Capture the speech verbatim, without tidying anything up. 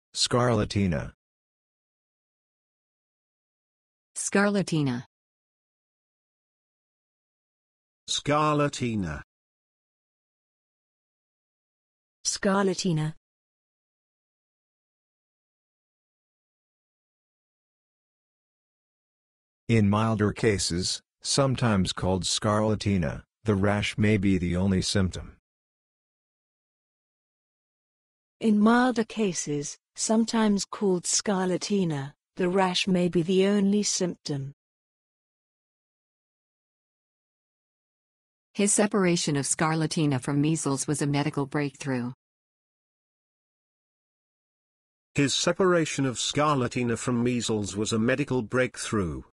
SCARLATINA. SCARLATINA. SCARLATINA. SCARLATINA. In milder cases, sometimes called scarlatina, the rash may be the only symptom. In milder cases, sometimes called scarlatina, the rash may be the only symptom. His separation of scarlatina from measles was a medical breakthrough. His separation of scarlatina from measles was a medical breakthrough.